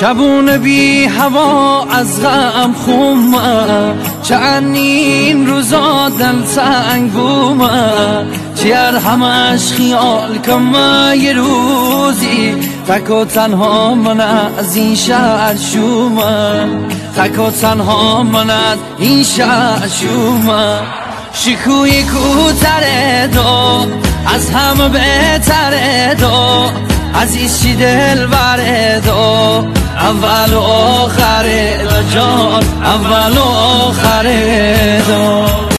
شبون بی هوا از غم خومه، چندین روزا دل سنگ بومه، چیر همش خیال کمه یه روزی تک و تنها من از این شهر شومه، تک و تنها من از این شهر شومه. شکوی کوتره دو از همه بهتره دو، عزیزی دل بره دو، اول و آخره جان، اول و آخره دو.